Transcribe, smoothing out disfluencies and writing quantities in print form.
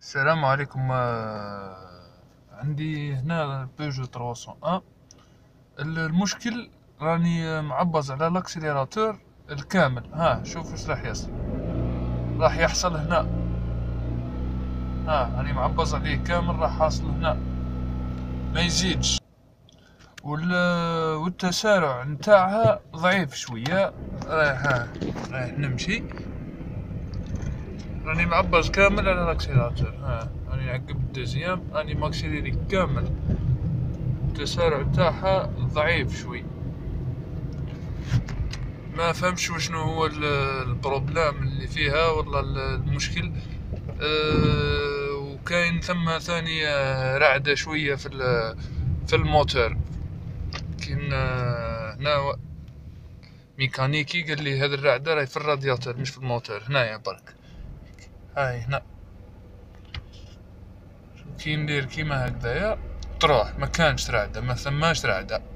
السلام عليكم. عندي هنا بيجو 301. المشكل راني معبز على الاكسليراتور الكامل. ها شوف ايش راح يحصل هنا. ها راني معبز عليه كامل، راح حاصل هنا ما يزيدش. والتسارع نتاعها ضعيف شوية. رايح نمشي، راني معبز كامل على الاكسليراتور. راني نعقب الدوزيام، راني ماكسيليري كامل. التسارع تاعها ضعيف شوي. ما فهمش وشنو هو البروبلام اللي فيها والله المشكل. وكاين ثم ثاني رعدة شوية في الموتور. كاين هنا ميكانيكي قال لي هذه الرعدة راهي في الرادياتور مش في الموتور. هنايا برك، هاي هنا كي ندير كيما هكذايا تروح، ما كانش رعدة، ما ثماش رعدة.